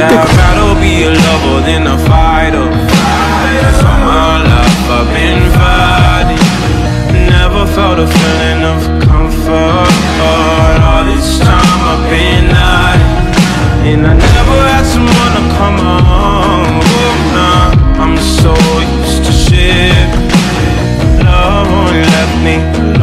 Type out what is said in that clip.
I'd rather be a lover than a fighter. Cause all my life I've been fighting, never felt a feeling of comfort. All this time I've been hiding, and I never had someone to come home. Nah, I'm so used to shit. Love only left me alone.